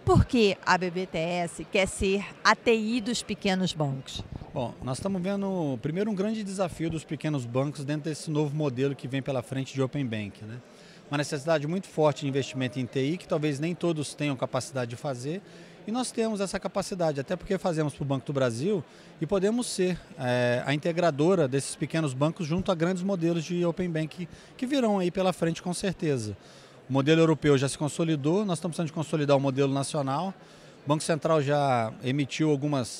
por que a BBTS quer ser a TI dos pequenos bancos? Bom, nós estamos vendo, primeiro, um grande desafio dos pequenos bancos dentro desse novo modelo que vem pela frente de Open Bank, né? Uma necessidade muito forte de investimento em TI, que talvez nem todos tenham capacidade de fazer, e nós temos essa capacidade, até porque fazemos para o Banco do Brasil e podemos ser a integradora desses pequenos bancos junto a grandes modelos de Open Bank que virão aí pela frente com certeza. O modelo europeu já se consolidou, nós estamos precisando de consolidar o modelo nacional. O Banco Central já emitiu algumas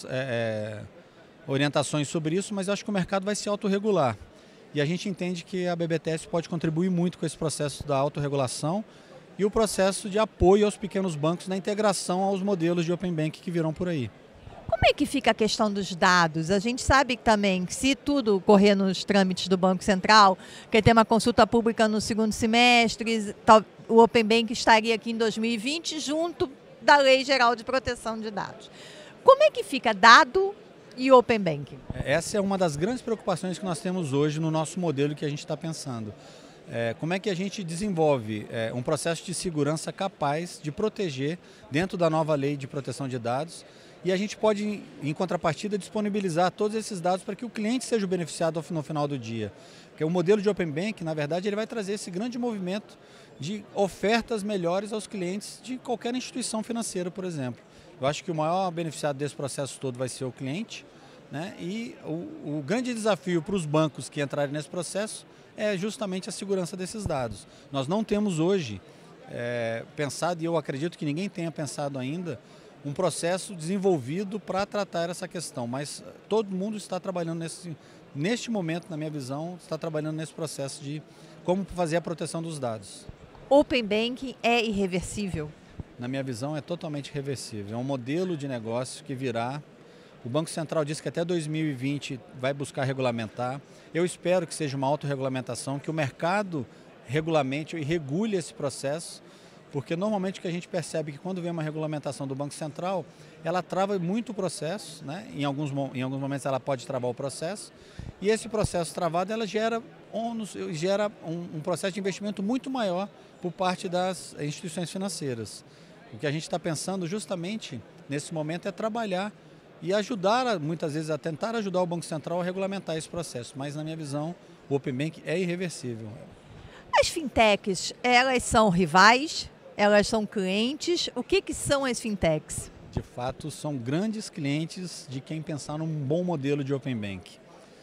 orientações sobre isso, mas eu acho que o mercado vai se autorregular. E a gente entende que a BBTS pode contribuir muito com esse processo da autorregulação e o processo de apoio aos pequenos bancos na integração aos modelos de Open Bank que virão por aí. Como é que fica a questão dos dados? A gente sabe também que se tudo correr nos trâmites do Banco Central, que tem uma consulta pública no segundo semestre, o Open Bank estaria aqui em 2020 junto da Lei Geral de Proteção de Dados. Como é que fica dado e Open Banking? Essa é uma das grandes preocupações que nós temos hoje no nosso modelo que a gente está pensando. Como é que a gente desenvolve um processo de segurança capaz de proteger dentro da nova lei de proteção de dados e a gente pode, em contrapartida, disponibilizar todos esses dados para que o cliente seja o beneficiado no final do dia. Porque o modelo de Open Bank, na verdade, ele vai trazer esse grande movimento de ofertas melhores aos clientes de qualquer instituição financeira, por exemplo. Eu acho que o maior beneficiado desse processo todo vai ser o cliente, né? E o grande desafio para os bancos que entrarem nesse processo é justamente a segurança desses dados. Nós não temos hoje pensado, e eu acredito que ninguém tenha pensado ainda, um processo desenvolvido para tratar essa questão, mas todo mundo está trabalhando neste momento, na minha visão, está trabalhando nesse processo de como fazer a proteção dos dados. Open Banking é irreversível? Na minha visão, é totalmente reversível. É um modelo de negócio que virá. O Banco Central disse que até 2020 vai buscar regulamentar. Eu espero que seja uma autorregulamentação, que o mercado regulamente e regule esse processo, porque normalmente o que a gente percebe é que quando vem uma regulamentação do Banco Central, ela trava muito o processo, né? Em alguns momentos ela pode travar o processo, e esse processo travado ela gera um processo de investimento muito maior por parte das instituições financeiras. O que a gente está pensando justamente nesse momento é trabalhar e ajudar, muitas vezes, a tentar ajudar o Banco Central a regulamentar esse processo. Mas, na minha visão, o Open Bank é irreversível. As fintechs, elas são rivais? Elas são clientes? O que são as fintechs? De fato, são grandes clientes de quem pensar num bom modelo de Open Bank.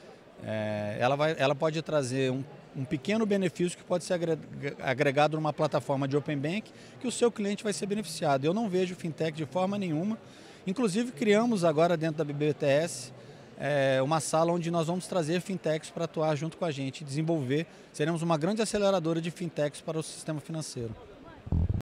Ela pode trazer um pequeno benefício que pode ser agregado numa plataforma de Open Bank que o seu cliente vai ser beneficiado. Eu não vejo fintech de forma nenhuma. Inclusive, criamos agora dentro da BBTS uma sala onde nós vamos trazer fintechs para atuar junto com a gente, desenvolver. Seremos uma grande aceleradora de fintechs para o sistema financeiro.